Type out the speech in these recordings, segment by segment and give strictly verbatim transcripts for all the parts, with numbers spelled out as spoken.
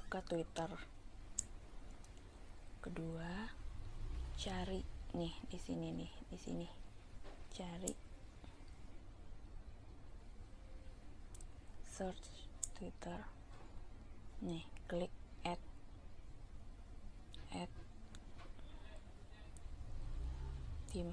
buka Twitter. Kedua, cari nih di sini nih, di sini. Cari search Twitter. Nih, klik add. Add tim.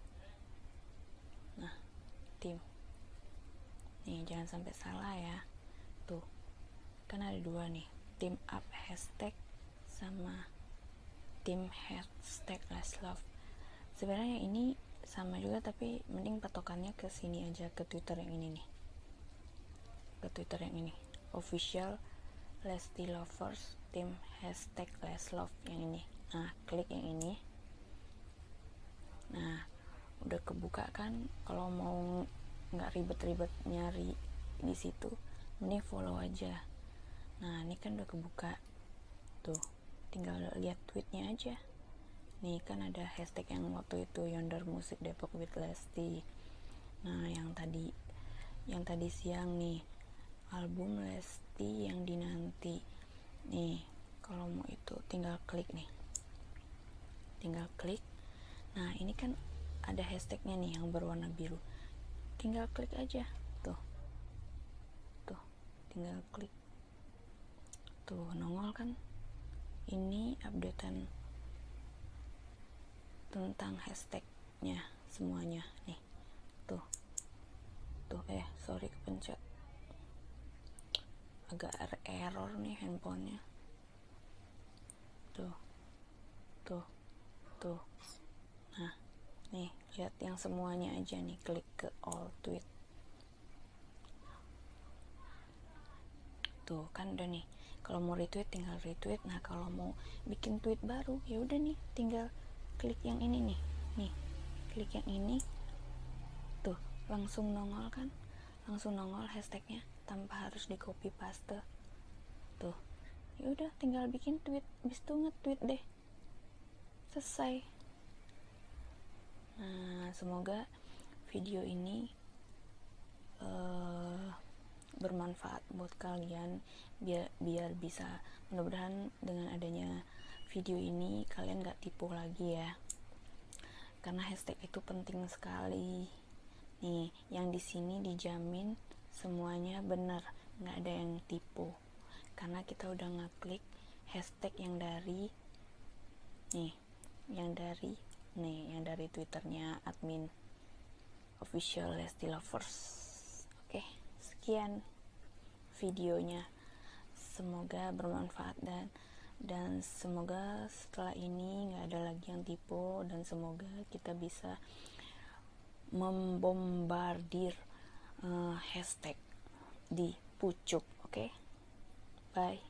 Nah, tim. Nih, jangan sampai salah ya. Tuh. Kan ada dua nih, tim up hashtag sama tim hashtag last love. Sebenarnya ini sama juga, tapi mending patokannya ke sini aja, ke Twitter yang ini nih. Ke Twitter yang ini. Official Lesti Lovers tim hashtag last love yang ini. Nah, klik yang ini. Nah, udah kebuka kan. Kalau mau nggak ribet-ribet nyari di situ, mending follow aja. Nah, ini kan udah kebuka. Tuh, tinggal lihat tweetnya aja. Nih kan ada hashtag yang waktu itu Yonder Music Depok with Lesti. Nah, yang tadi yang tadi siang nih, album Lesti yang dinanti. Nih, kalau mau itu tinggal klik nih. Tinggal klik. Nah, ini kan ada hashtagnya nih yang berwarna biru. Tinggal klik aja. Tuh. Tuh, tinggal klik. Tuh, nongol kan. Ini updatean tentang hashtagnya semuanya nih. Tuh. Tuh, eh, sorry kepencet. Agak error nih handphonenya. Tuh. Tuh. Tuh. Nah, nih, lihat yang semuanya aja nih, klik ke all tweet. Tuh, kan udah nih. Kalau mau retweet tinggal retweet. Nah, kalau mau bikin tweet baru, ya udah nih, tinggal klik yang ini nih. Nih, klik yang ini. Tuh, langsung nongol kan? Langsung nongol hashtagnya tanpa harus di copy paste. Tuh. Ya udah, tinggal bikin tweet, habis itu nge-tweet deh. Selesai. Nah, semoga video ini uh, bermanfaat buat kalian, biar biar bisa, mudah-mudahan dengan adanya video ini kalian gak tipu lagi ya, karena hashtag itu penting sekali nih. Yang di sini dijamin semuanya benar, nggak ada yang tipu, karena kita udah ngeklik hashtag yang dari nih, yang dari nih, yang dari Twitternya admin official Lesti Lovers. Oke, sekian videonya, semoga bermanfaat dan dan semoga setelah ini nggak ada lagi yang tipu, dan semoga kita bisa membombardir uh, hashtag di pucuk. Oke, okay? Bye.